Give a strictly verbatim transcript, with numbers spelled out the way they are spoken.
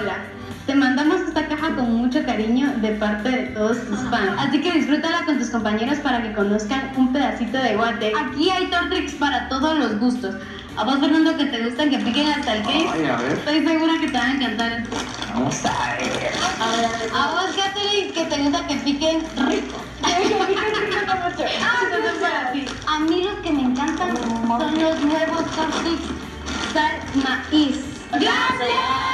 Paola. Te mandamos esta caja con mucho cariño de parte de todos tus fans. Así que disfrútala con tus compañeros para que conozcan un pedacito de Guate. Aquí hay Tortrix para todos los gustos. A vos, Fernando, que te gustan que piquen hasta el case. Ay, a ver. Estoy segura que te van a encantar. Vamos a ver. A ver, a ver. A vos, Katherine, que te gusta que piquen rico. Ah, entonces para ti. A mí los que me encantan son los nuevos Tortrix Sal Maíz. ¡Gracias!